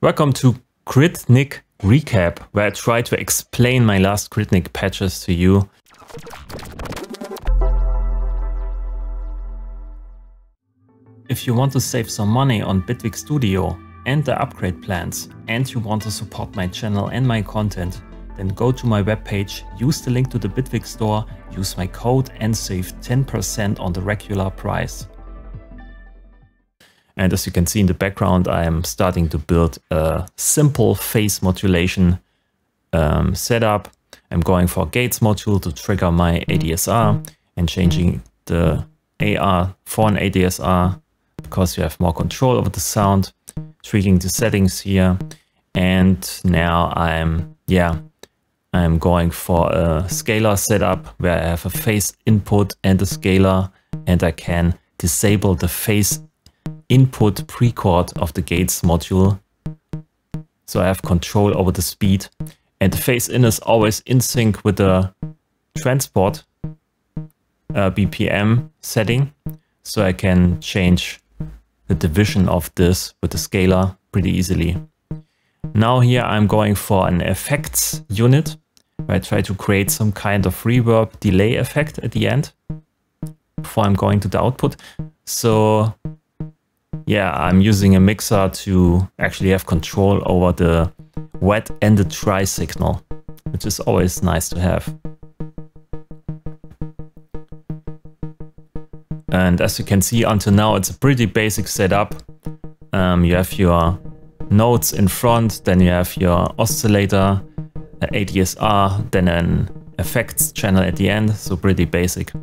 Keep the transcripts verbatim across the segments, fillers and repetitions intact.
Welcome to Gridnik Recap, where I try to explain my last Gridnik patches to you. If you want to save some money on Bitwig Studio and the upgrade plans, and you want to support my channel and my content, then go to my webpage, use the link to the Bitwig store, use my code and save ten percent on the regular price. And as you can see in the background, I am starting to build a simple phase modulation um, setup. I'm going for gates module to trigger my A D S R and changing the A R for an A D S R because you have more control over the sound, tweaking the settings here. And now I'm, yeah, I'm going for a scaler setup where I have a phase input and a scaler, and I can disable the phase input pre-chord of the gates module, so I have control over the speed, and the phase in is always in sync with the transport uh, B P M setting, so I can change the division of this with the scaler pretty easily. Now here I'm going for an effects unit where I try to create some kind of reverb delay effect at the end before I'm going to the output. So yeah, I'm using a mixer to actually have control over the wet and the dry signal, which is always nice to have. And as you can see, until now it's a pretty basic setup. Um, you have your nodes in front, then you have your oscillator, A D S R, then an effects channel at the end, so pretty basic.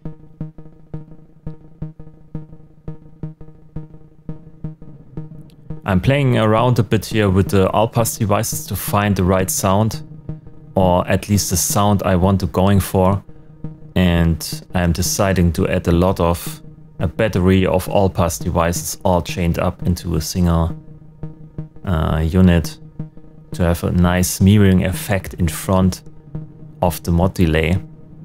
I'm playing around a bit here with the all-pass devices to find the right sound, or at least the sound I want to going for. And I'm deciding to add a lot of a battery of all-pass devices all chained up into a single uh, unit to have a nice mirroring effect in front of the mod delay.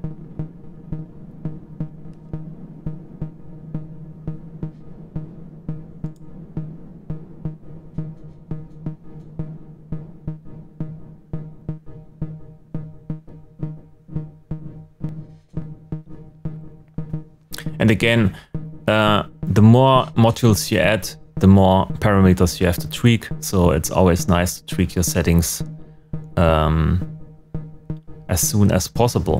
And again, uh, the more modules you add, the more parameters you have to tweak. So it's always nice to tweak your settings um, as soon as possible.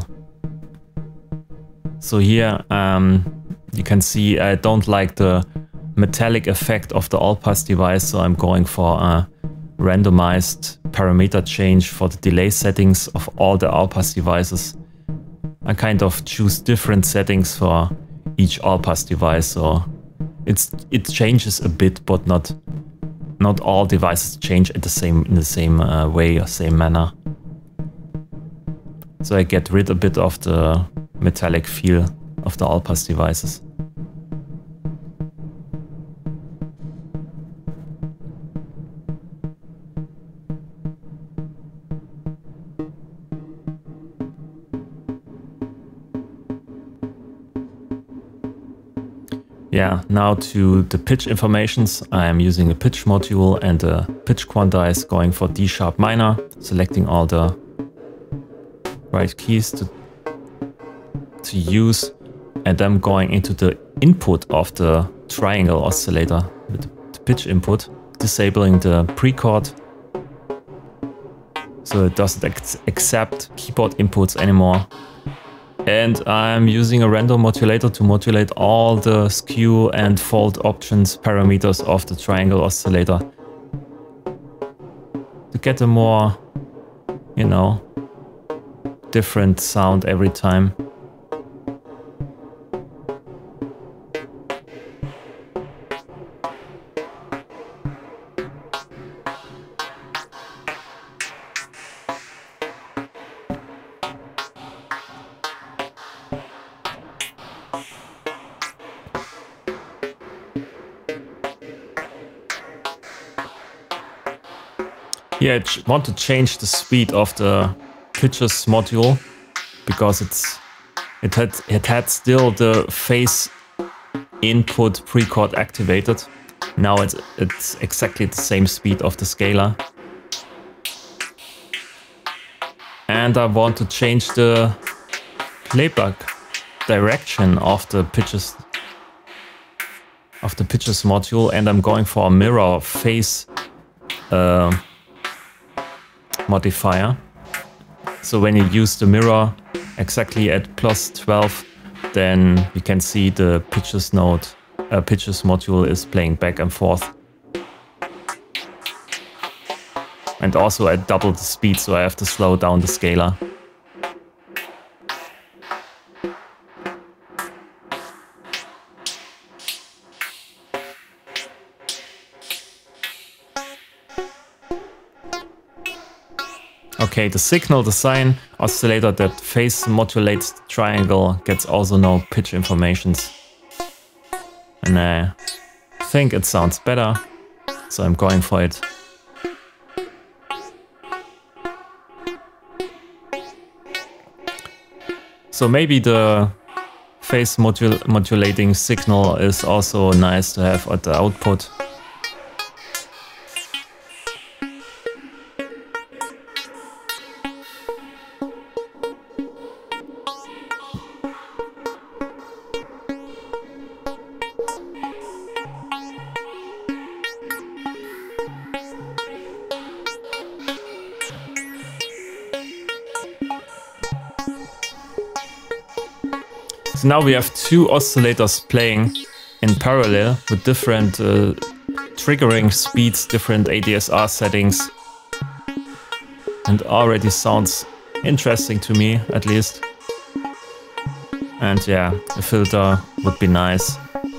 So here um, you can see I don't like the metallic effect of the all-pass device, so I'm going for a randomized parameter change for the delay settings of all the all-pass devices. I kind of choose different settings for each all-pass device, so it's it changes a bit, but not not all devices change at the same in the same uh, way or same manner. So I get rid a bit of the metallic feel of the all-pass devices. Yeah, now to the pitch informations. I am using a pitch module and a pitch quantize, going for D sharp minor, selecting all the right keys to, to use, and then going into the input of the triangle oscillator with the pitch input, disabling the pre-chord, so it doesn't ac accept keyboard inputs anymore. And I'm using a random modulator to modulate all the skew and fold options parameters of the triangle oscillator to get a more, you know, different sound every time. Yeah, I want to change the speed of the pitches module because it's it had it had still the phase input pre-chord activated, Now it's, it's exactly the same speed of the scaler. And I want to change the playback direction of the pitches of the pitches module, and I'm going for a mirror phase uh, modifier. So when you use the mirror exactly at plus twelve, then you can see the pitches node, uh, pitches module is playing back and forth. And also at double the speed, so I have to slow down the scaler. Okay, the signal design oscillator that phase modulates the triangle gets also no pitch informations. And I think it sounds better, so I'm going for it. So maybe the phase modul modulating signal is also nice to have at the output. So now we have two oscillators playing in parallel with different uh, triggering speeds, different A D S R settings. And already sounds interesting to me, at least. And yeah, a filter would be nice.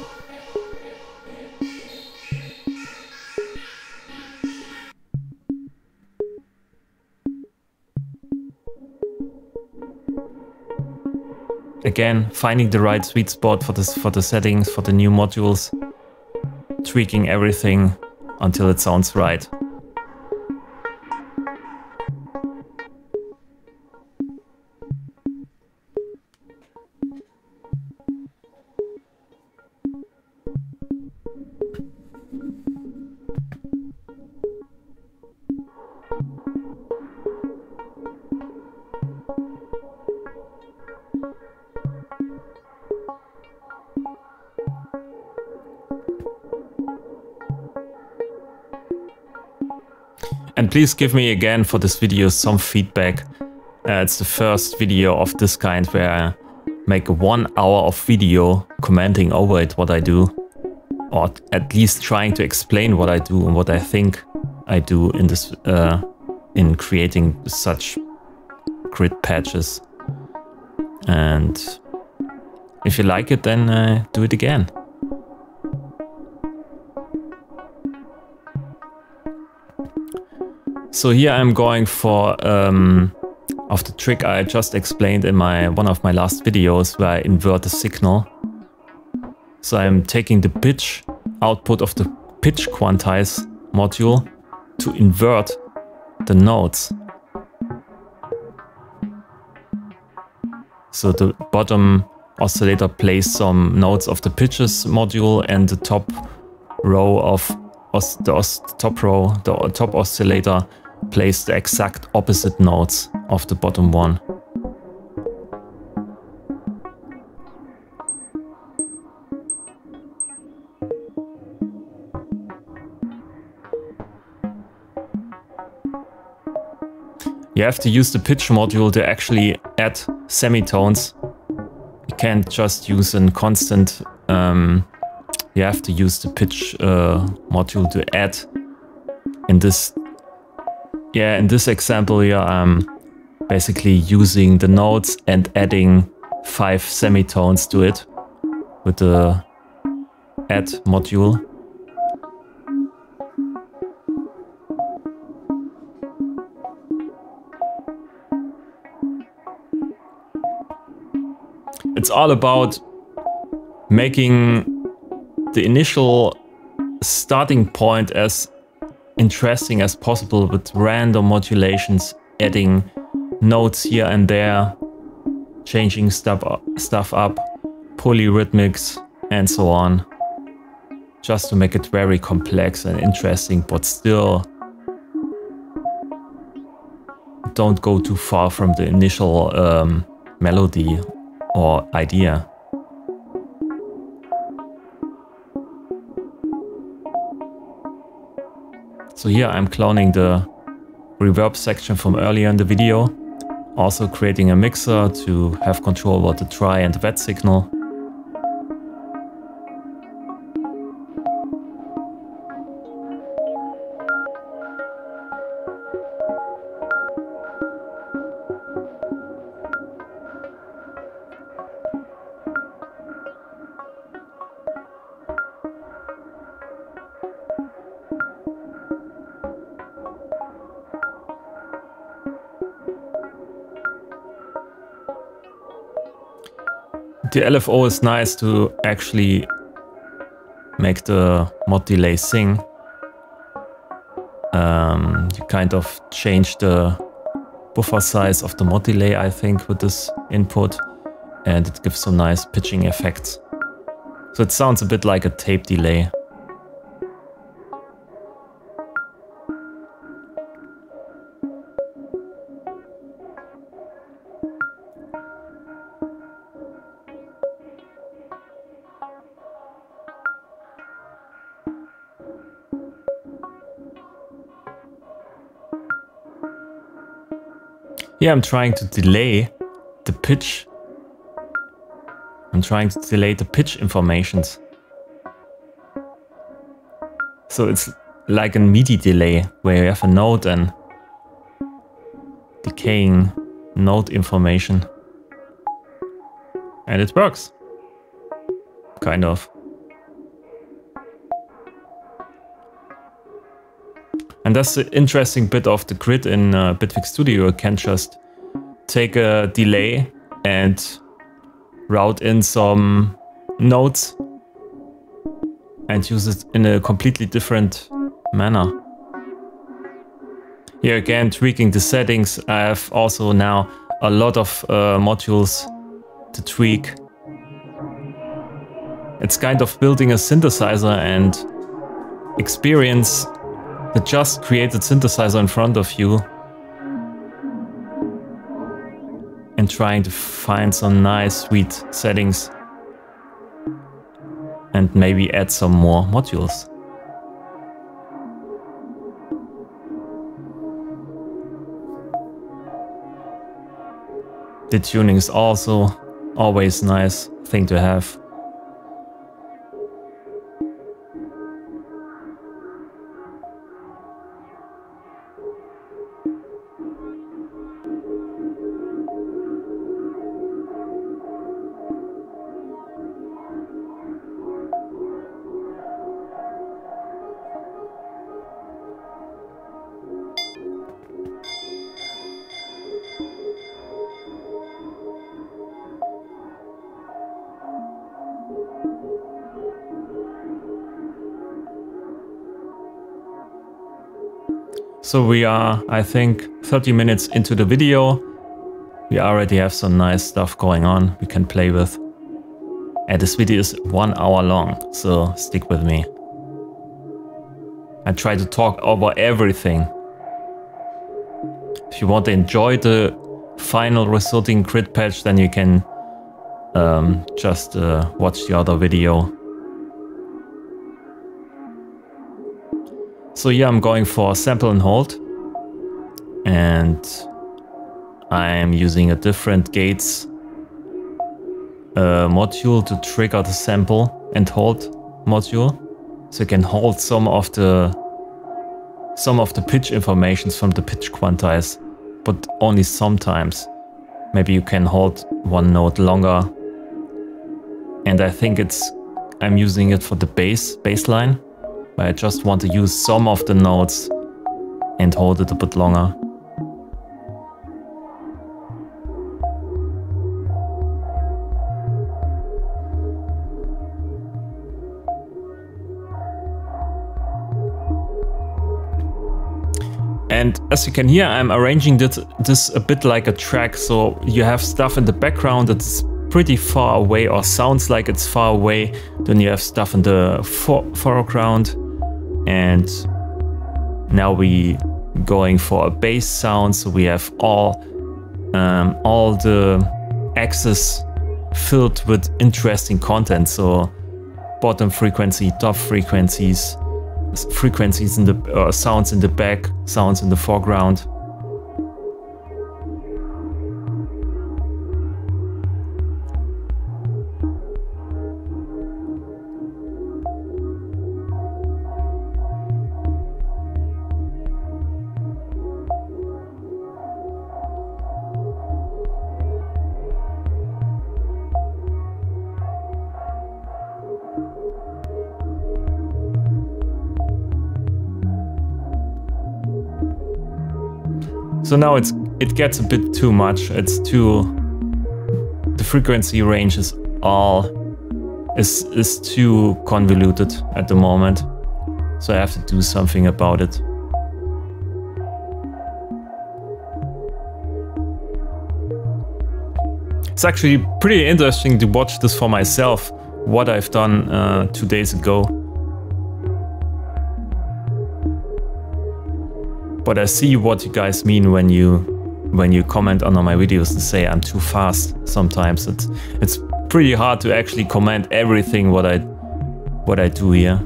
Again, finding the right sweet spot for this, for the settings, for the new modules, tweaking everything until it sounds right. And please give me again for this video some feedback. Uh, it's the first video of this kind where I make a one hour of video commenting over it what I do. Or at least trying to explain what I do and what I think I do in this uh, in creating such grid patches. And if you like it, then uh, do it again. So here I'm going for um, of the trick I just explained in my one of my last videos where I invert the signal. So I'm taking the pitch output of the pitch quantize module to invert the nodes. So the bottom oscillator plays some nodes of the pitches module, and the top row of os the os top row, the top oscillator plays the exact opposite nodes of the bottom one. You have to use the pitch module to actually add semitones. You can't just use a constant, um, you have to use the pitch uh, module to add. In this, yeah, in this example here, I'm basically using the nodes and adding five semitones to it with the add module. It's all about making the initial starting point as interesting as possible with random modulations, adding notes here and there, changing stuff up, stuff up, polyrhythmics and so on. just to make it very complex and interesting, but still don't go too far from the initial um, melody or idea. So here I'm cloning the reverb section from earlier in the video, also creating a mixer to have control over the dry and wet signal. The L F O is nice to actually make the mod delay sing. Um, you kind of change the buffer size of the mod delay, I think, with this input, and it gives some nice pitching effects. So it sounds a bit like a tape delay. Here I'm trying to delay the pitch. I'm trying to delay the pitch informations. So it's like a MIDI delay where you have a note and decaying note information. And it works. Kind of. And that's the interesting bit of the grid in uh, Bitwig Studio. You can just take a delay and route in some notes and use it in a completely different manner. Here again, tweaking the settings. I have also now a lot of uh, modules to tweak. It's kind of building a synthesizer and experience the just created synthesizer in front of you and trying to find some nice sweet settings and maybe add some more modules. The tuning is also always a nice thing to have. So we are, I think, thirty minutes into the video. We already have some nice stuff going on we can play with. And this video is one hour long, so stick with me. I try to talk over everything. If you want to enjoy the final resulting grid patch, then you can um, just uh, watch the other video. So yeah, I'm going for sample and hold, and I am using a different gates uh, module to trigger the sample and hold module, so you can hold some of the some of the pitch informations from the pitch quantize, but only sometimes. Maybe you can hold one note longer, and I think it's I'm using it for the bass bass line. I just want to use some of the notes and hold it a bit longer. And as you can hear, I'm arranging this, this a bit like a track, so you have stuff in the background that's pretty far away or sounds like it's far away, then you have stuff in the for foreground. And now we going for a bass sound, so we have all um, all the axes filled with interesting content. So bottom frequency, top frequencies, frequencies in the uh, sounds in the back, sounds in the foreground. So now it's it gets a bit too much. It's too the frequency range is all is is too convoluted at the moment. So I have to do something about it. It's actually pretty interesting to watch this for myself, what I've done uh, two days ago. But I see what you guys mean when you when you comment on my videos and say I'm too fast. Sometimes it's it's pretty hard to actually comment everything what I what I do here.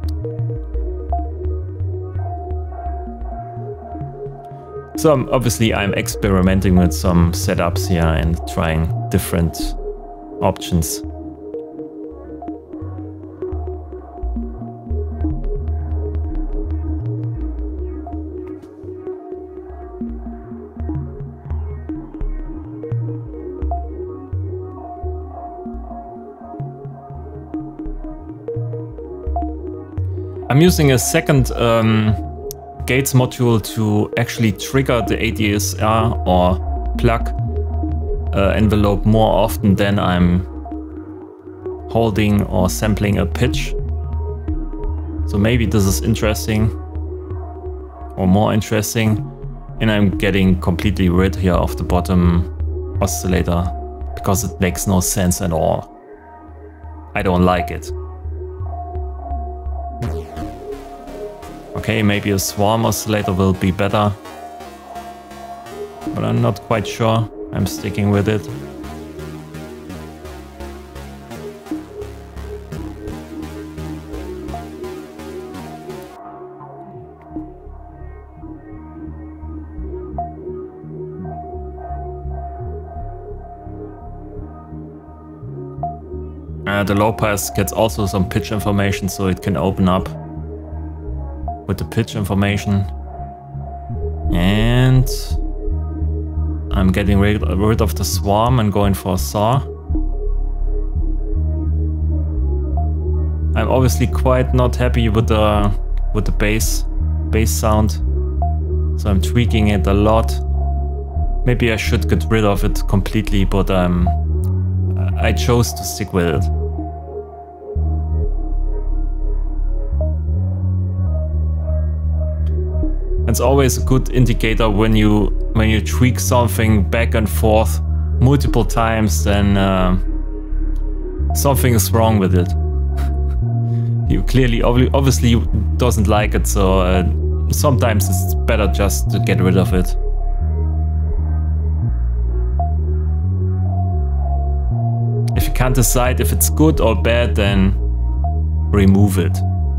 So I'm, obviously I'm experimenting with some setups here and trying different options. I'm using a second um, Gates module to actually trigger the A D S R or plug uh, envelope more often than I'm holding or sampling a pitch. So maybe this is interesting or more interesting. And I'm getting completely rid here of the bottom oscillator because it makes no sense at all. I don't like it. Okay, maybe a swarm oscillator will be better, but I'm not quite sure. I'm sticking with it. Uh, the low pass gets also some pitch information, so it can open up with the pitch information. And I'm getting rid, rid of the swarm and going for a saw. I'm obviously quite not happy with the with the bass bass sound, so I'm tweaking it a lot. Maybe I should get rid of it completely, but um, I chose to stick with it. It's always a good indicator when you when you tweak something back and forth multiple times, then uh, something is wrong with it. You clearly, obviously, doesn't like it, so uh, sometimes it's better just to get rid of it. If you can't decide if it's good or bad, then remove it.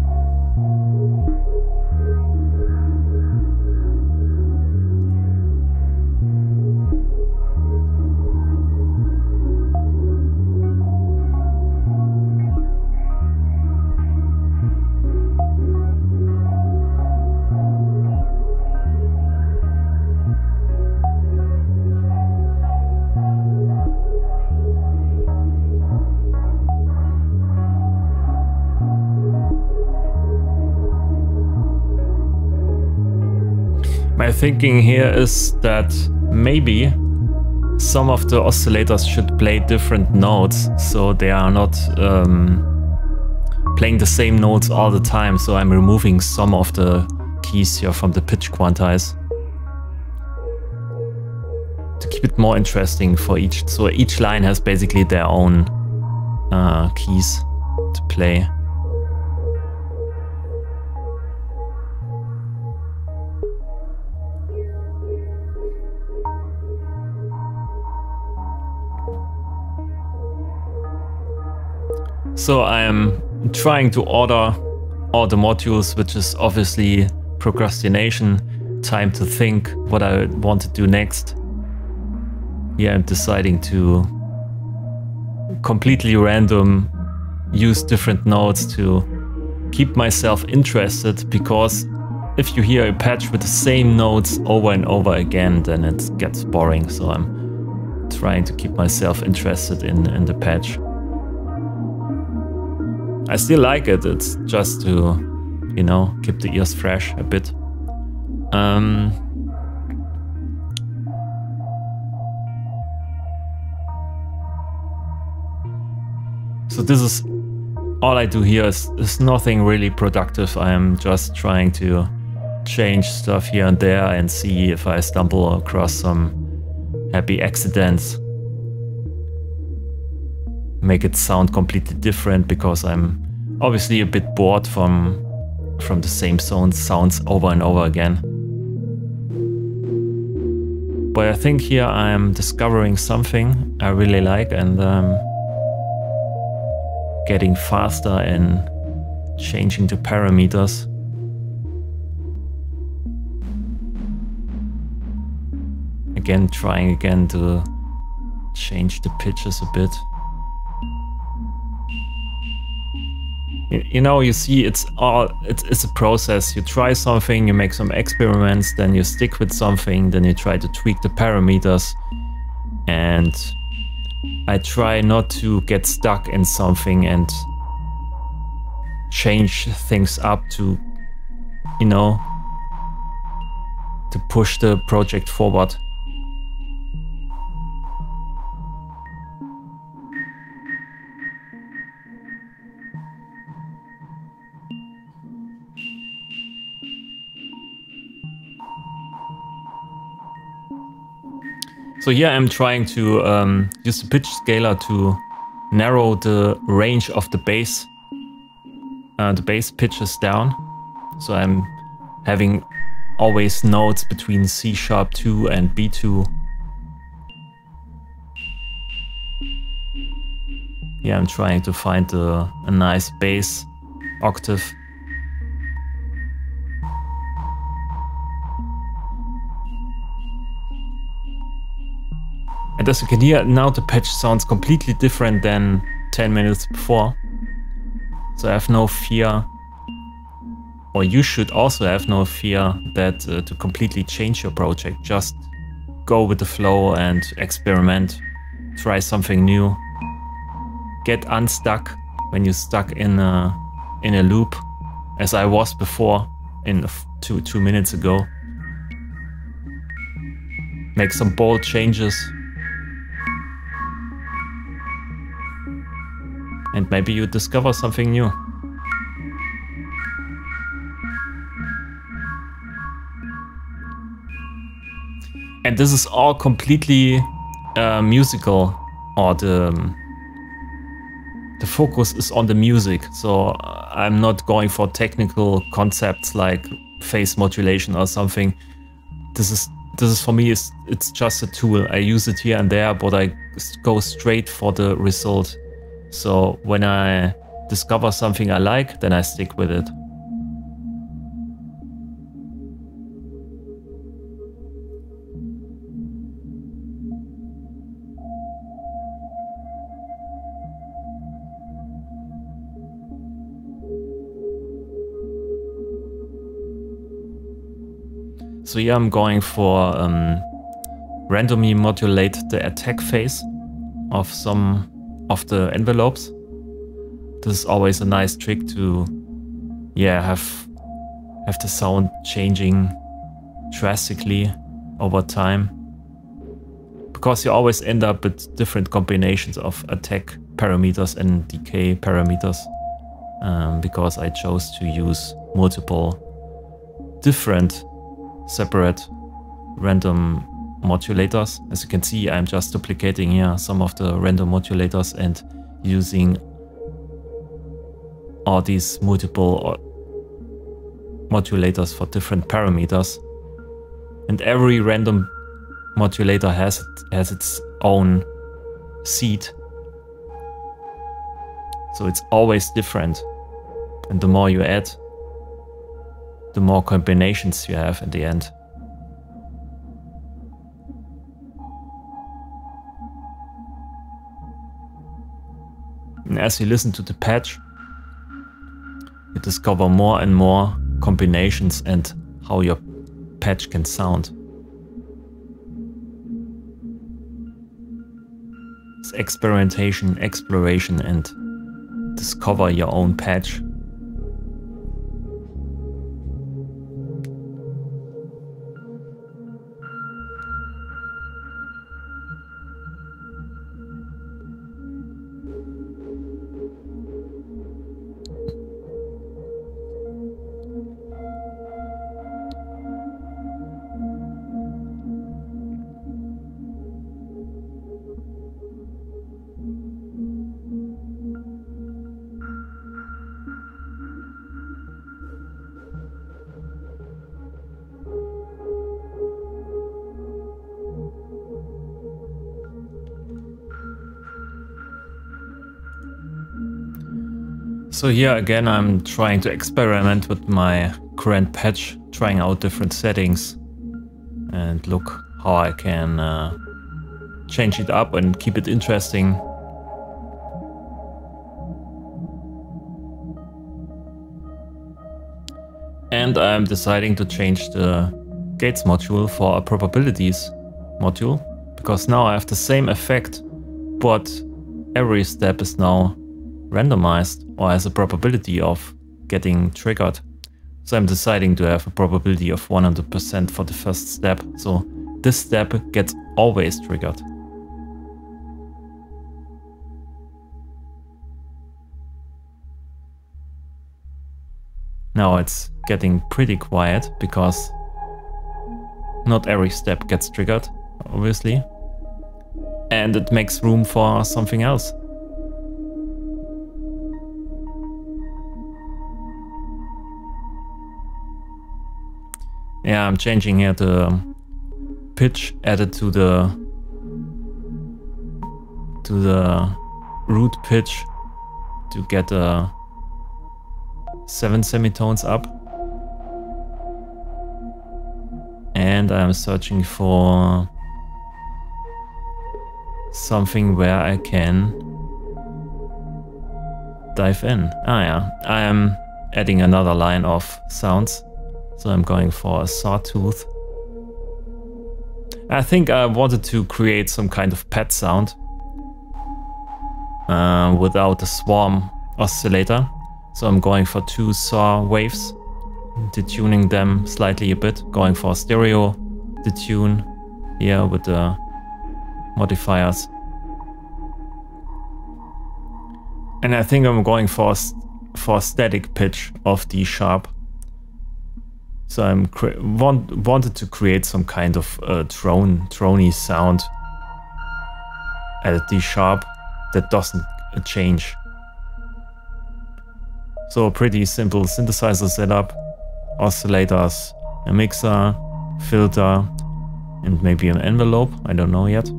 My thinking here is that maybe some of the oscillators should play different notes, so they are not um, playing the same notes all the time. So I'm removing some of the keys here from the pitch quantize. to keep it more interesting for each. So each line has basically their own uh, keys to play. So I'm trying to order all the modules, which is obviously procrastination, time to think what I want to do next. Yeah, I'm deciding to completely random use different notes to keep myself interested, because if you hear a patch with the same notes over and over again, then it gets boring. So I'm trying to keep myself interested in, in the patch. I still like it, it's just to, you know, keep the ears fresh a bit. Um, so this is all I do here is, is nothing really productive. I am just trying to change stuff here and there and see if I stumble across some happy accidents. Make it sound completely different, because I'm obviously a bit bored from from the same sound, sounds over and over again. But I think here I'm discovering something I really like, and um, getting faster in changing the parameters. Again, trying again to change the pitches a bit. You know, you see, it's all it's, it's a process. You try something, you make some experiments, then you stick with something, then you try to tweak the parameters. And I try not to get stuck in something and change things up to, you know, to push the project forward. So here I'm trying to um, use the pitch scaler to narrow the range of the bass, uh, the bass pitches down. So I'm having always notes between C sharp two and B two. Yeah, I'm trying to find a, a nice bass octave. And as you can hear, now the patch sounds completely different than ten minutes before. So I have no fear, or you should also have no fear that uh, to completely change your project. Just go with the flow and experiment, try something new. Get unstuck when you're stuck in a, in a loop, as I was before in two, two minutes ago. Make some bold changes. And maybe you discover something new. And this is all completely uh, musical, or the, the focus is on the music. So uh, I'm not going for technical concepts like phase modulation or something. This is this is for me, it's, it's just a tool. I use it here and there, but I go straight for the result. So when I discover something I like, then I stick with it. So here I'm going for um, randomly modulate the attack phase of some of the envelopes. This is always a nice trick to, yeah, have have the sound changing drastically over time, because you always end up with different combinations of attack parameters and decay parameters, um, because I chose to use multiple different separate random modulators. As you can see, I'm just duplicating here some of the random modulators and using all these multiple modulators for different parameters. And every random modulator has, has its own seed. So it's always different. And the more you add, the more combinations you have at the end. And as you listen to the patch, you discover more and more combinations and how your patch can sound. It's experimentation, exploration, and discover your own patch. So here again, I'm trying to experiment with my current patch, trying out different settings and look how I can uh, change it up and keep it interesting. And I'm deciding to change the gates module for a probabilities module, because now I have the same effect, but every step is now randomized or has a probability of getting triggered. So I'm deciding to have a probability of one hundred percent for the first step. So this step gets always triggered. Now it's getting pretty quiet because not every step gets triggered, obviously. And it makes room for something else. Yeah, I'm changing here the pitch added to the to the root pitch to get uh, seven semitones up. And I'm searching for something where I can dive in. Ah yeah, I am adding another line of sounds. So I'm going for a sawtooth. I think I wanted to create some kind of pet sound uh, without a swarm oscillator. So I'm going for two saw waves, detuning them slightly a bit, going for stereo detune here with the modifiers. And I think I'm going for, for a static pitch of D sharp. So I'm want, wanted to create some kind of uh, drone, droney sound at D sharp that doesn't uh, change. So a pretty simple synthesizer setup, oscillators, a mixer, filter, and maybe an envelope, I don't know yet.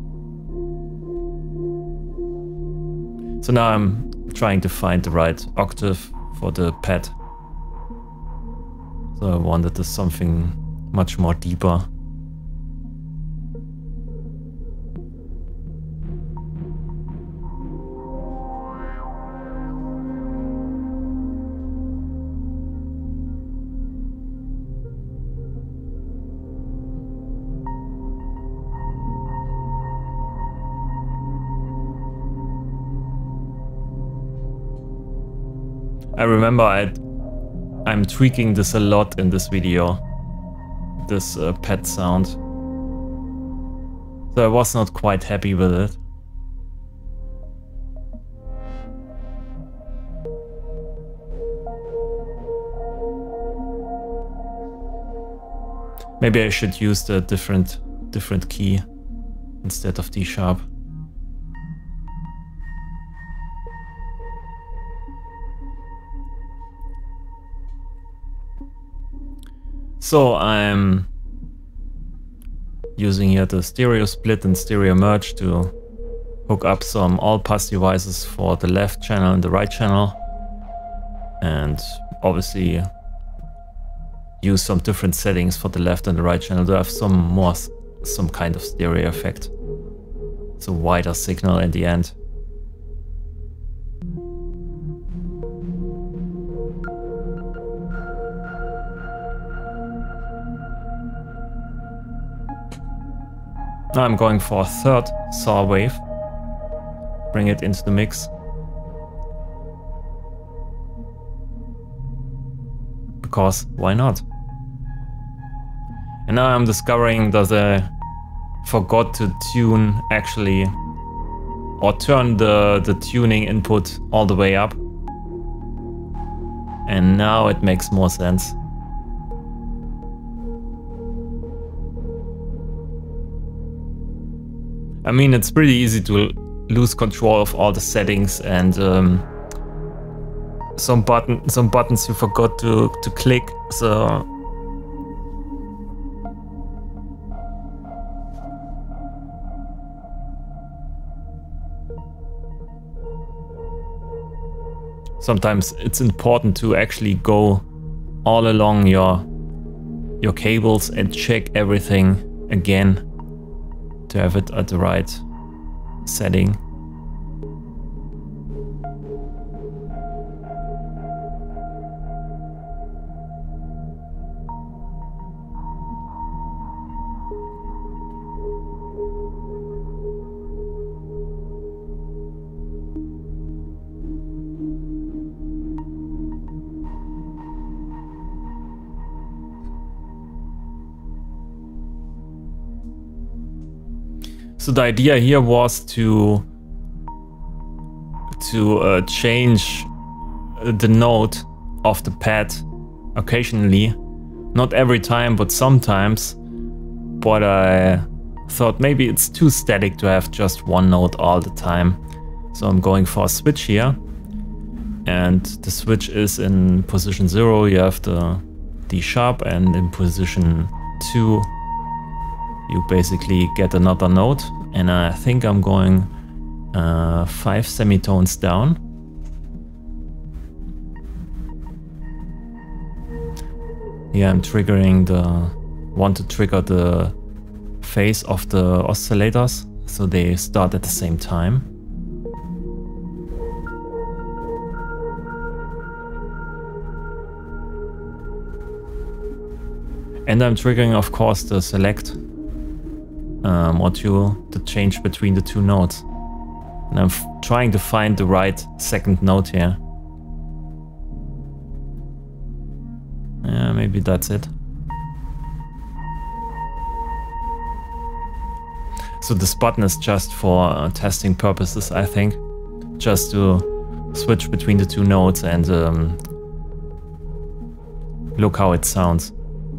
So now I'm trying to find the right octave for the pad. So I wanted to something much more deeper. I remember I I'm tweaking this a lot in this video, this uh, pet sound. So I was not quite happy with it. Maybe I should use the different different key instead of D sharp. So I'm using here the stereo split and stereo merge to hook up some all-pass devices for the left channel and the right channel, and obviously use some different settings for the left and the right channel to have some more, some kind of stereo effect. It's a wider signal in the end. Now I'm going for a third saw wave. Bring it into the mix. Because why not? And now I'm discovering that I forgot to tune actually, or turn the, the tuning input all the way up. And now it makes more sense. I mean, it's pretty easy to lose control of all the settings, and um, some button, some buttons you forgot to to click. So sometimes it's important to actually go all along your your cables and check everything again to have it at the right setting. So the idea here was to to uh, change the note of the pad occasionally, not every time, but sometimes. But I thought maybe it's too static to have just one note all the time. So I'm going for a switch here, and the switch is in position zero. You have the D sharp, and in position two you basically get another note, and I think I'm going uh, five semitones down. Yeah, I'm triggering the, want to trigger the phase of the oscillators, so they start at the same time. And I'm triggering, of course, the select Uh, module to change between the two notes. And I'm f trying to find the right second note here. Yeah, maybe that's it. So this button is just for uh, testing purposes, I think. Just to switch between the two notes and um, look how it sounds.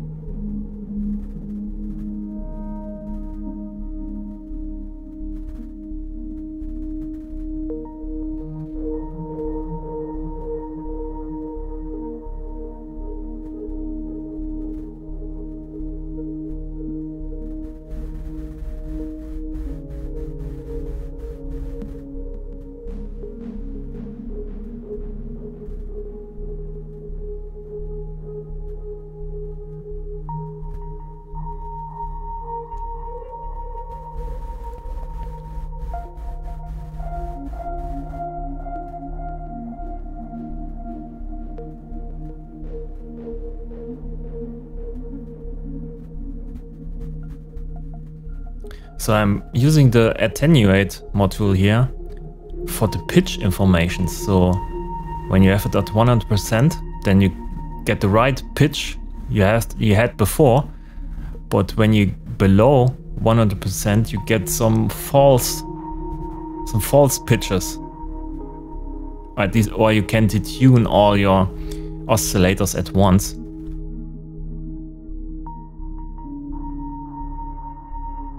So I'm using the attenuate module here for the pitch information. So when you have it at one hundred percent, then you get the right pitch you had you had before. But when you below one hundred percent, you get some false some false pitches. At least, or you can detune all your oscillators at once.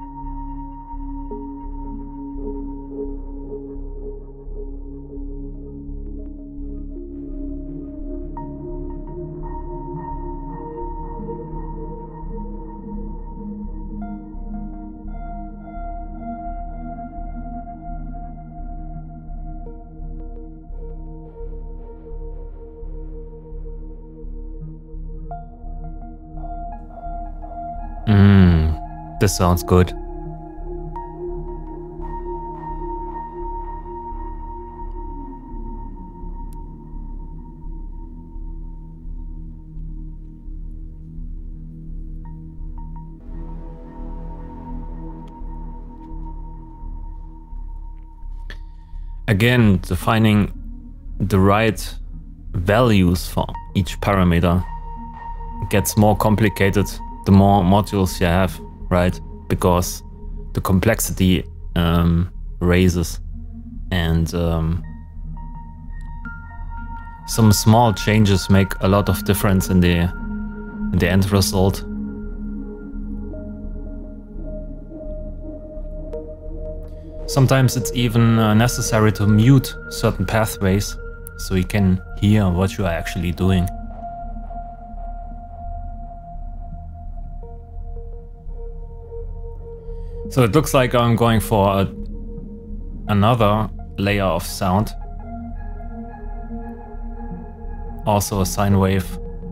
Mmm, this sounds good. Again, defining the right values for each parameter gets more complicated the more modules you have, right? Because the complexity um, raises, and um, some small changes make a lot of difference in the in the end result. Sometimes it's even uh, necessary to mute certain pathways so you can hear what you are actually doing. So it looks like I'm going for a, another layer of sound. Also a sine wave.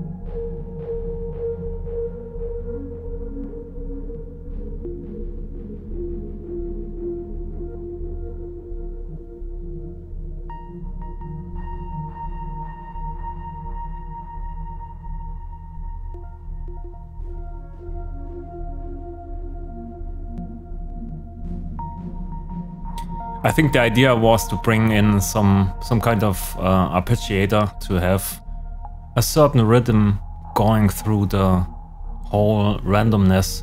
I think the idea was to bring in some some kind of uh, arpeggiator to have a certain rhythm going through the whole randomness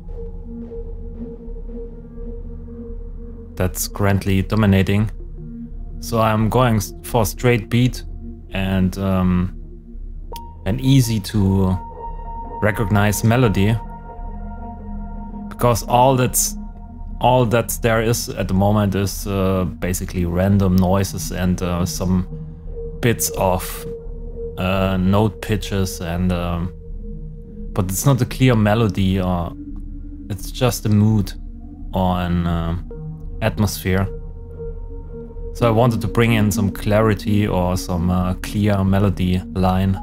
that's currently dominating. So I'm going for a straight beat and um, an easy to recognize melody, because all that's all that there is at the moment is uh, basically random noises and uh, some bits of uh, note pitches, and um, but it's not a clear melody, or it's just a mood or an uh, atmosphere. So I wanted to bring in some clarity or some uh, clear melody line.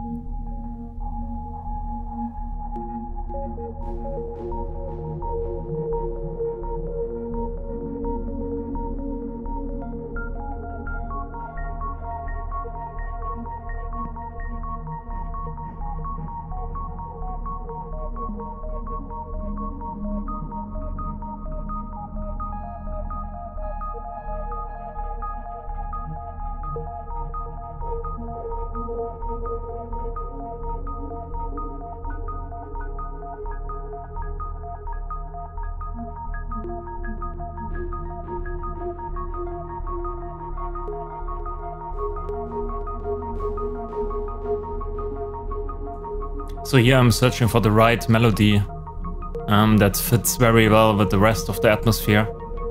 So here I'm searching for the right melody um, that fits very well with the rest of the atmosphere.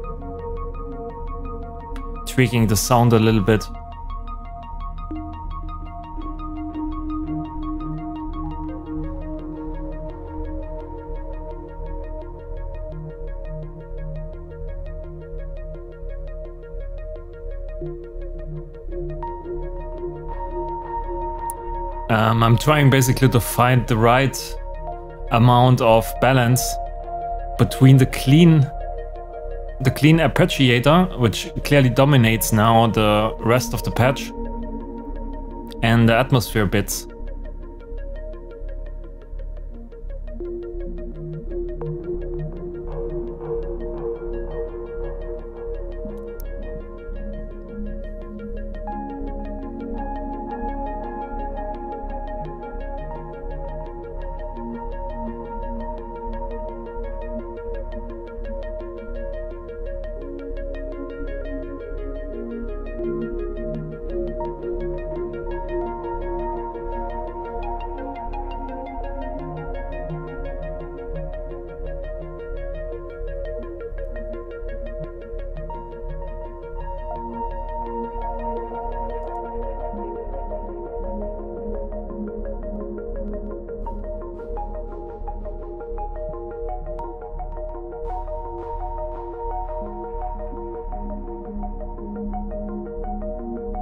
Tweaking the sound a little bit. Um, I'm trying basically to find the right amount of balance between the clean the clean arpeggiator, which clearly dominates now the rest of the patch, and the atmosphere bits.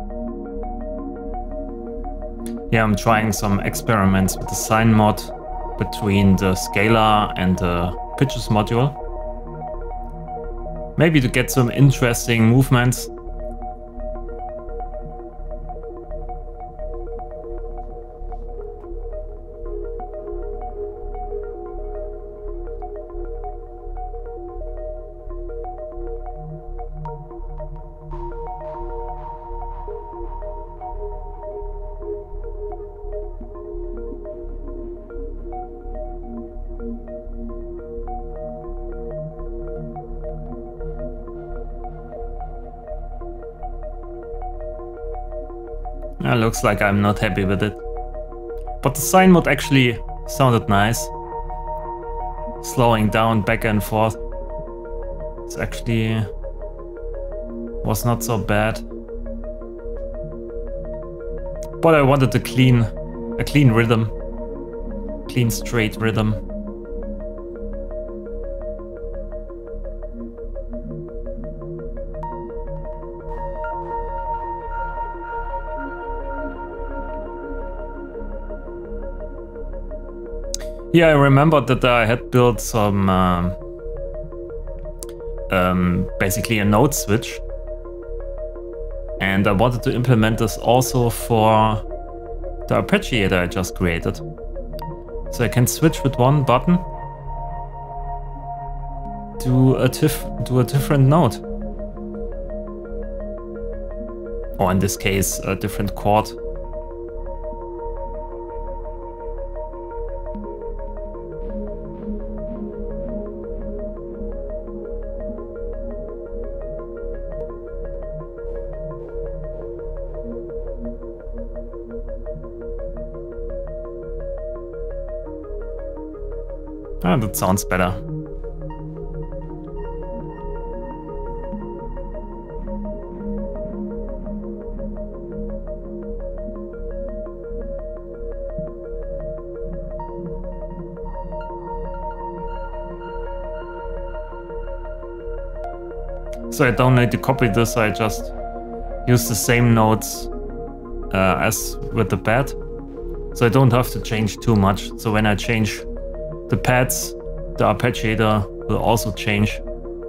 Yeah, I'm trying some experiments with the sine mod between the scalar and the pitches module. Maybe to get some interesting movements. Uh, looks like I'm not happy with it. But the sine mode actually sounded nice. Slowing down back and forth. It's actually was not so bad. But I wanted a clean, a clean rhythm. Clean straight rhythm. Yeah, I remembered that I had built some, um, um, basically a node switch. And I wanted to implement this also for the arpeggiator I just created. So I can switch with one button to a, tif to a different note. Or in this case, a different chord. Ah, that sounds better. So I don't need to copy this, I just use the same notes uh, as with the pad. So I don't have to change too much. So when I change the pads, the arpeggiator will also change.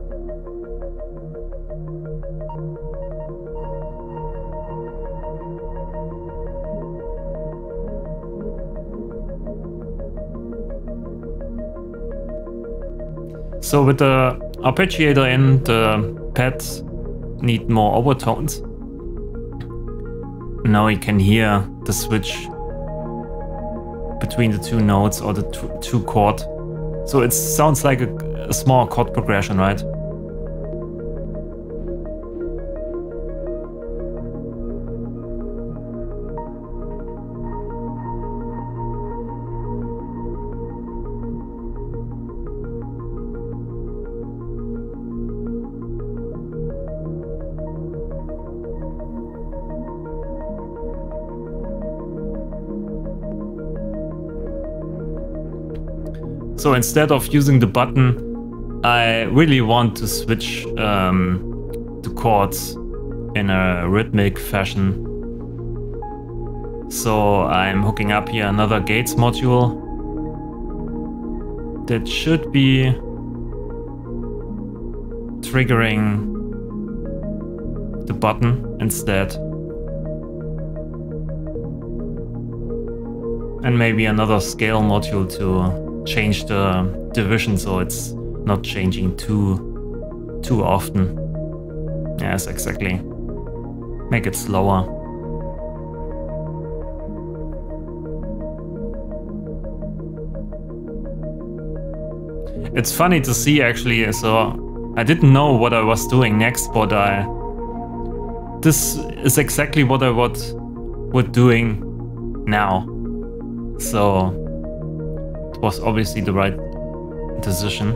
So with the arpeggiator in, the pads need more overtones. Now you can hear the switch between the two notes or the two chord. So it sounds like a, a small chord progression, right? So instead of using the button, I really want to switch um, the chords in a rhythmic fashion. So I'm hooking up here another Gates module that should be triggering the button instead. And maybe another scale module to change the division so it's not changing too too often. Yes, exactly. Make it slower. It's funny to see actually, so I didn't know what I was doing next, but I this is exactly what I was would doing now. So it was obviously the right decision.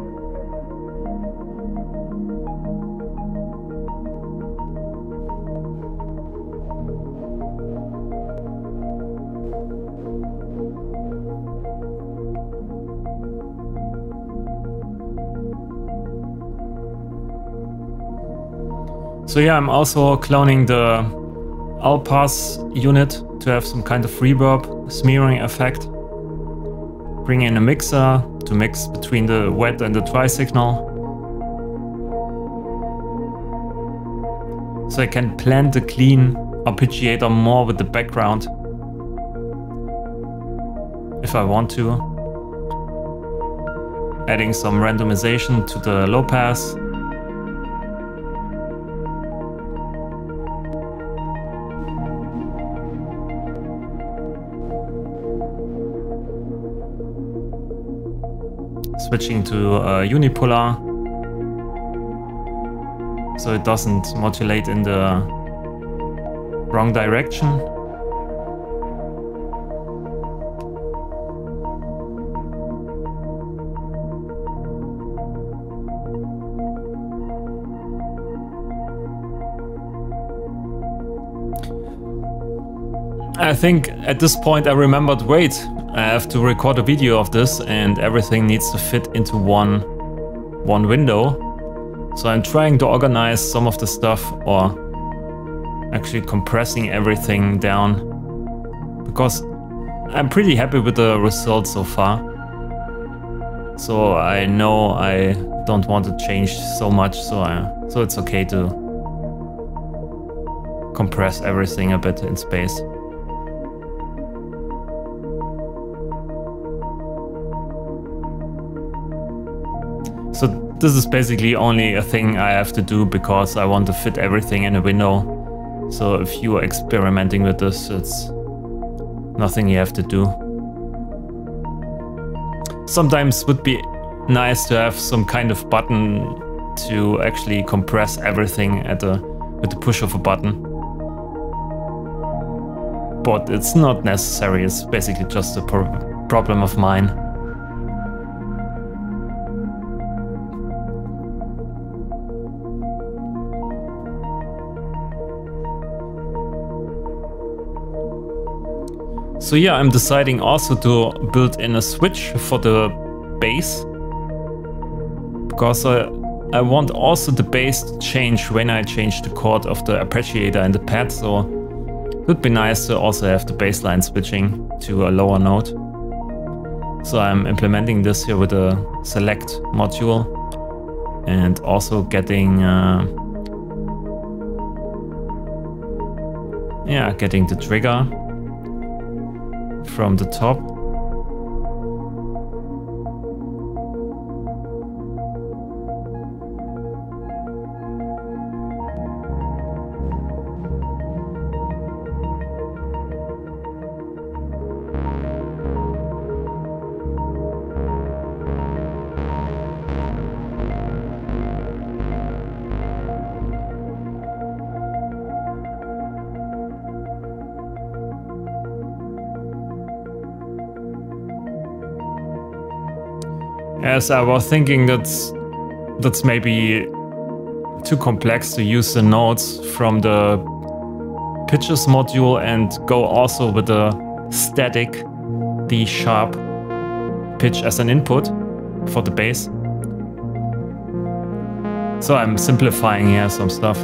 So yeah, I'm also cloning the All-Pass unit to have some kind of reverb smearing effect. Bring in a mixer to mix between the wet and the dry signal. So I can blend the clean arpeggiator more with the background if I want to. Adding some randomization to the low pass. Switching to uh, unipolar, so it doesn't modulate in the wrong direction. I think at this point I remembered, wait, I have to record a video of this and everything needs to fit into one, one window. So I'm trying to organize some of the stuff, or actually compressing everything down, because I'm pretty happy with the results so far. So I know I don't want to change so much, so, I, so it's okay to compress everything a bit in space. So this is basically only a thing I have to do because I want to fit everything in a window. So if you are experimenting with this, it's nothing you have to do. Sometimes it would be nice to have some kind of button to actually compress everything at a, with the push of a button. But it's not necessary, it's basically just a pro problem of mine. So yeah, I'm deciding also to build in a switch for the bass, because I, I want also the bass to change when I change the chord of the arpeggiator and the pad, so it would be nice to also have the bass line switching to a lower note. So I'm implementing this here with a select module and also getting uh, yeah, getting the trigger from the top. Yes, I was thinking that's that's maybe too complex to use the notes from the pitches module and go also with a static D sharp pitch as an input for the bass. So I'm simplifying here some stuff.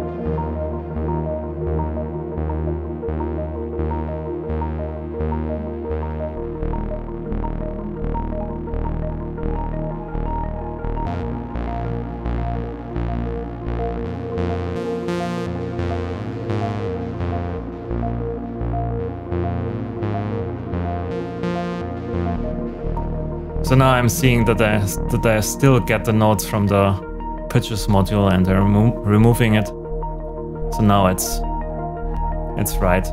So now I'm seeing that I, that I still get the notes from the pitches module and I'm remo removing it. So now it's, it's right.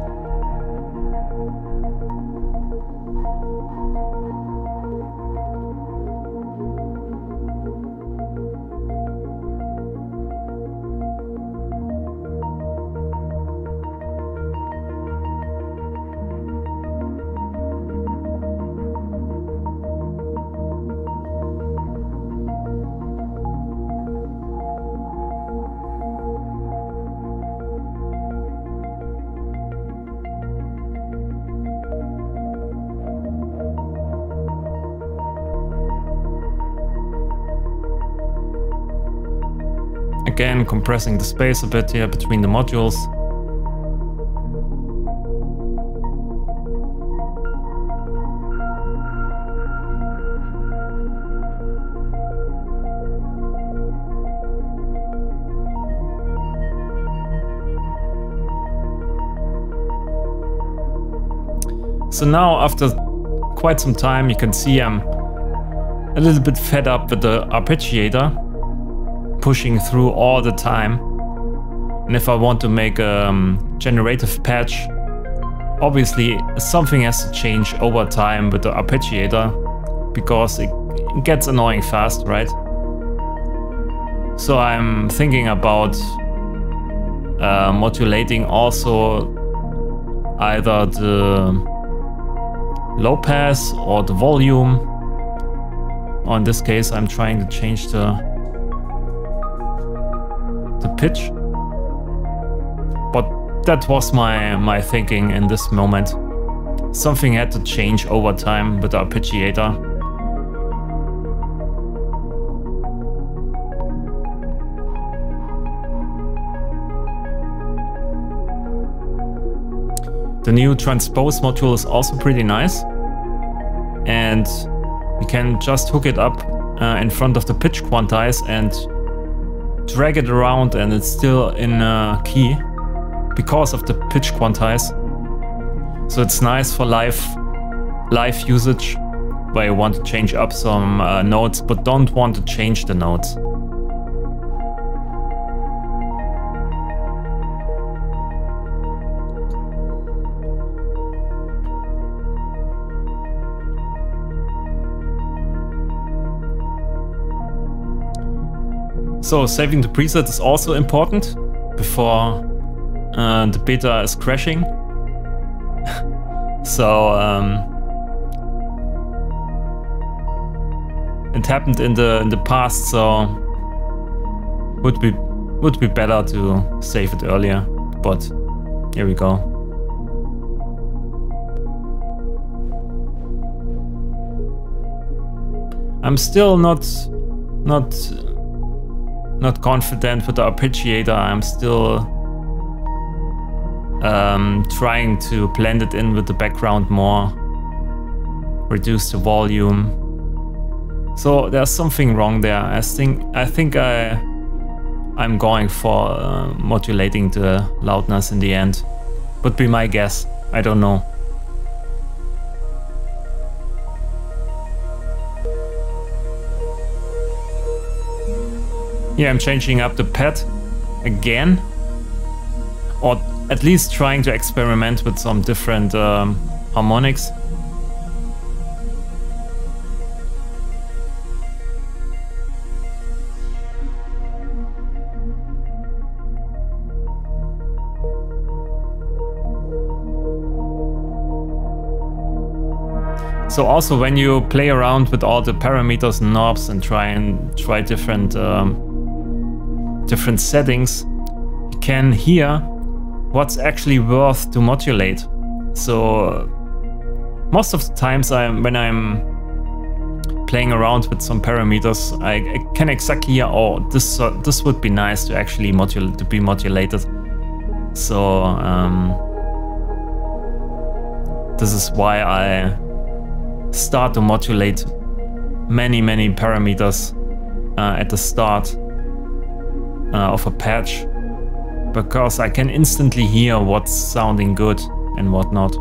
Again, compressing the space a bit here between the modules. So now after quite some time you can see I'm a little bit fed up with the arpeggiator pushing through all the time. And if I want to make a um, generative patch, obviously something has to change over time with the arpeggiator because it, it gets annoying fast, right? So I'm thinking about uh, modulating also either the low pass or the volume. Or in this case, I'm trying to change the, the pitch. But that was my, my thinking in this moment. Something had to change over time with the arpeggiator. The new transpose module is also pretty nice. And you can just hook it up uh, in front of the pitch quantize and drag it around, and it's still in uh, key because of the pitch quantize. So it's nice for live live usage where you want to change up some uh, notes but don't want to change the notes. So saving the preset is also important before uh, the beta is crashing. So um, it happened in the in the past, so would be would be better to save it earlier. But here we go. I'm still not not. Not confident with the arpeggiator. I'm still um, trying to blend it in with the background more, reduce the volume. So there's something wrong there. I think I think I I'm going for uh, modulating the loudness in the end. Would be my guess. I don't know. Here I'm changing up the pad again, or at least trying to experiment with some different um, harmonics. So also when you play around with all the parameters and knobs and try and try different um, different settings, you can hear what's actually worth to modulate. So most of the times I'm, when I'm playing around with some parameters, I, I can exactly hear, oh, this uh, this would be nice to actually modulate, to be modulated. So um, this is why I start to modulate many many parameters uh, at the start Uh, of a patch, because I can instantly hear what's sounding good and what not.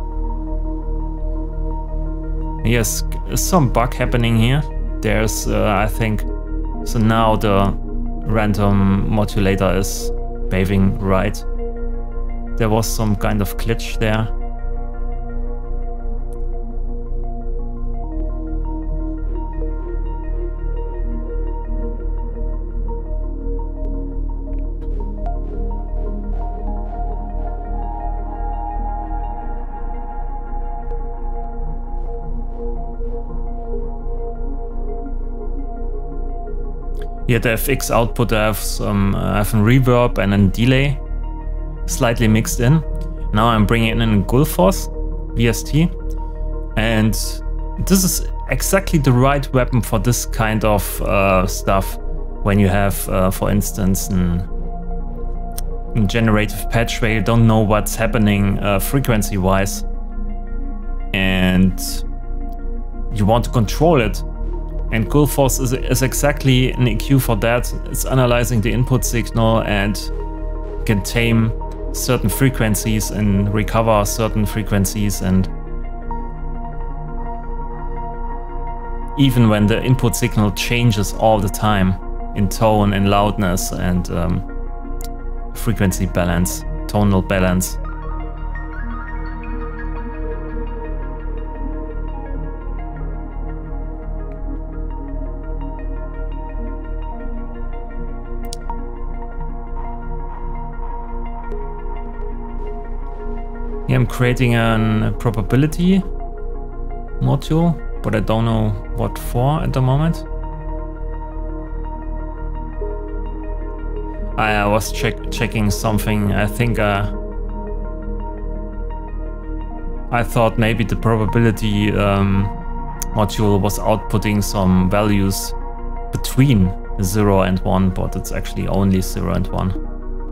Yes, some bug happening here. There's, uh, I think, so now the random modulator is behaving right. There was some kind of glitch there. Here the F X output, I have some, uh, I have a reverb and a delay slightly mixed in. Now I'm bringing in a Gullfoss V S T, and this is exactly the right weapon for this kind of uh, stuff. When you have, uh, for instance, an, a generative patch where you don't know what's happening uh, frequency-wise, and you want to control it. And Gullfoss is, is exactly an E Q for that. It's analyzing the input signal and can tame certain frequencies and recover certain frequencies and even when the input signal changes all the time in tone and loudness and um, frequency balance, tonal balance. Here I'm creating a probability module, but I don't know what for at the moment. I was check checking something. I think uh, I thought maybe the probability um, module was outputting some values between zero and one, but it's actually only zero and one.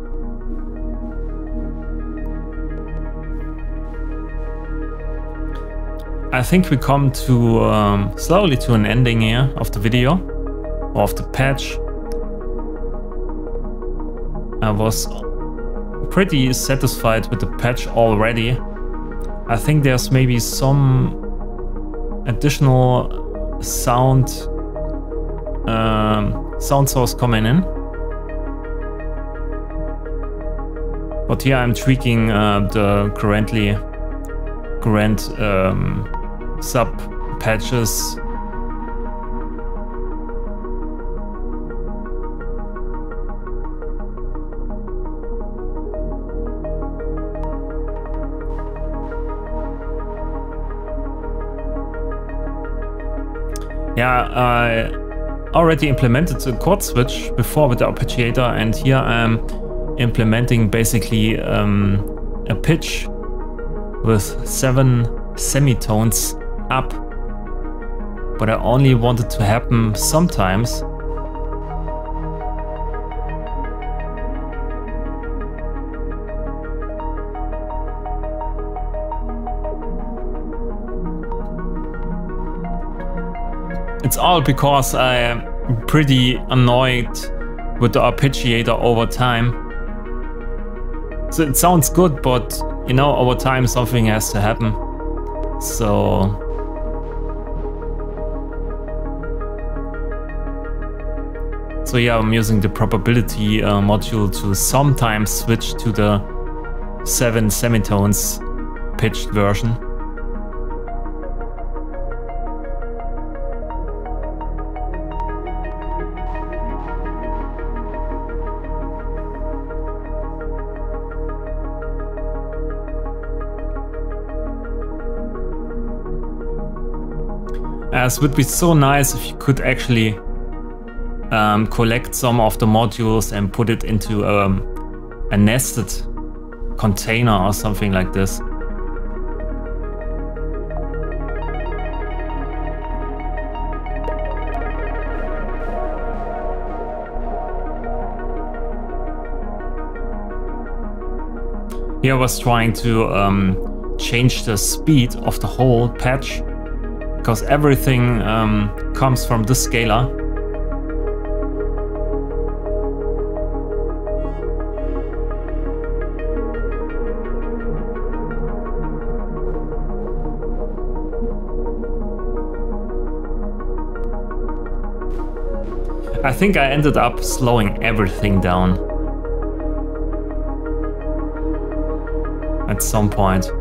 I think we come to um, slowly to an ending here of the video, or of the patch. I was pretty satisfied with the patch already. I think there's maybe some additional sound um, sound source coming in. But here I'm tweaking uh, the currently current um, sub patches. Yeah, I already implemented the chord switch before with the arpeggiator, and here I'm implementing basically um, a pitch with seven semitones up, but I only want it to happen sometimes. It's all because I'm pretty annoyed with the arpeggiator over time. So it sounds good, but you know, over time something has to happen. So So yeah, I'm using the probability uh, module to sometimes switch to the seven semitones pitched version. As it would be so nice if you could actually um, collect some of the modules and put it into um, a nested container or something like this. Here I was trying to um, change the speed of the whole patch, because everything um, comes from this scalar. I think I ended up slowing everything down at some point.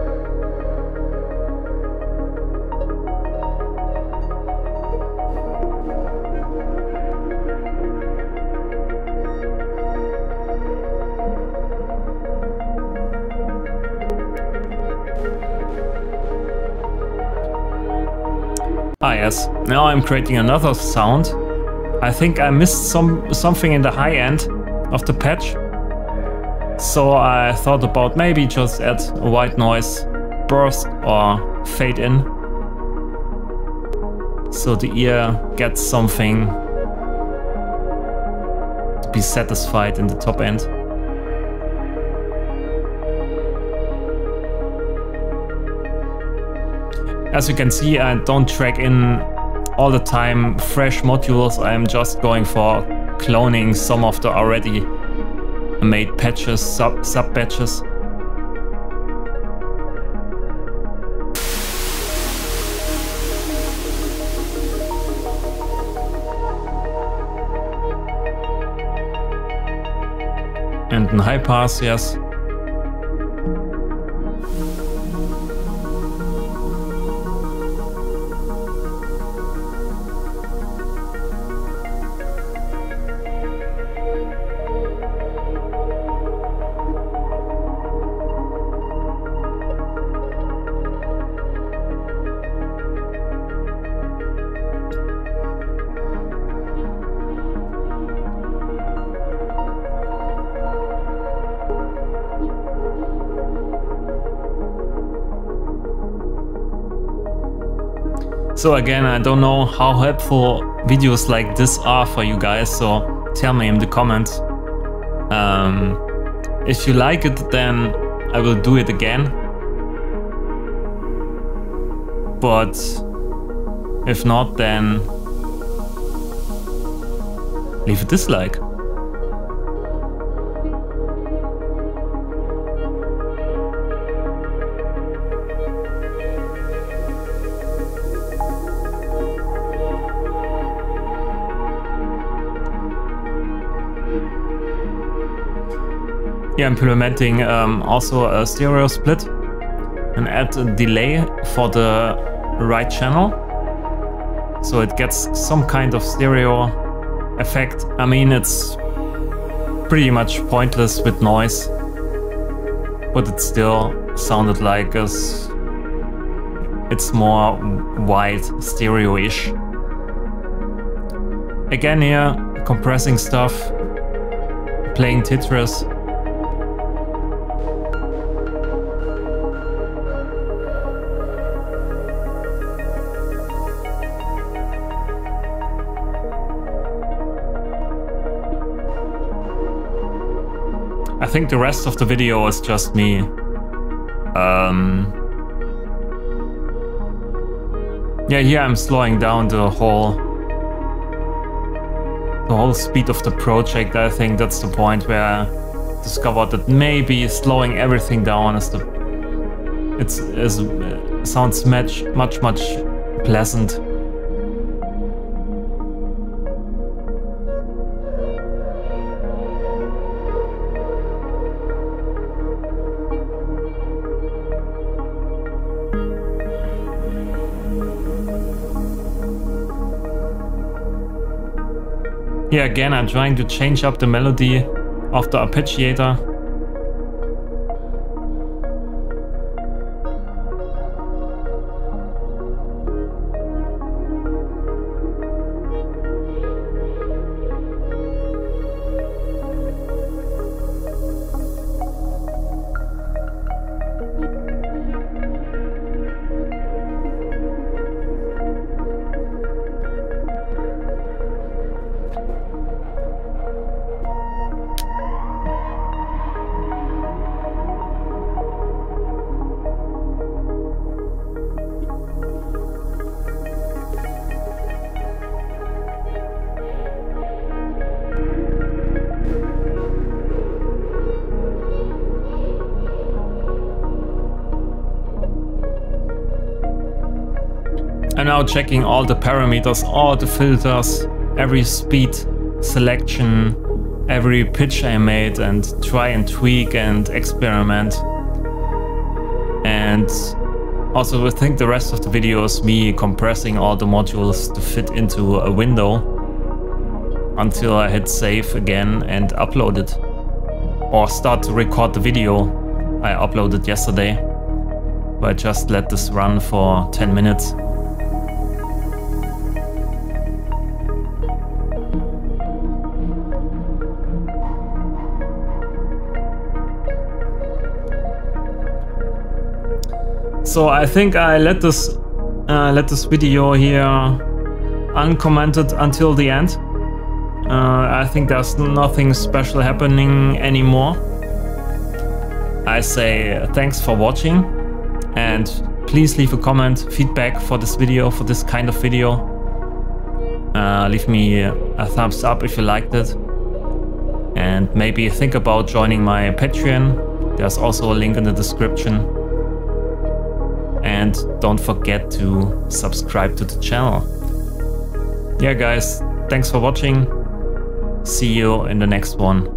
Ah yes, now I'm creating another sound. I think I missed some something in the high end of the patch. So I thought about maybe just add a white noise burst or fade in, so the ear gets something to be satisfied in the top end. As you can see, I don't track in all the time fresh modules. I'm just going for cloning some of the already made patches, sub, sub patches. And a high pass, yes. So again, I don't know how helpful videos like this are for you guys, so tell me in the comments. Um, if you like it, then I will do it again. But if not, then leave a dislike. Yeah, implementing um, also a stereo split and add a delay for the right channel, so it gets some kind of stereo effect. I mean, it's pretty much pointless with noise, but it still sounded like us. It's more wide stereo-ish. Again here, compressing stuff, playing Tetris. I think the rest of the video is just me um, yeah, here I'm slowing down the whole the whole speed of the project. I think that's the point where I discovered that maybe slowing everything down is the it's is uh, sounds much much much pleasant. Here again, I'm trying to change up the melody of the arpeggiator. I'm now checking all the parameters, all the filters, every speed selection, every pitch I made, and try and tweak and experiment. And also I think the rest of the video is me compressing all the modules to fit into a window until I hit save again and upload it. Or start to record the video I uploaded yesterday. But I just let this run for ten minutes. So I think I let this uh, let this video here uncommented until the end. Uh, I think there's nothing special happening anymore. I say thanks for watching, and please leave a comment, feedback for this video, for this kind of video. Uh, leave me a thumbs up if you liked it, and maybe think about joining my Patreon. There's also a link in the description. And don't forget to subscribe to the channel. Yeah guys, thanks for watching. See you in the next one.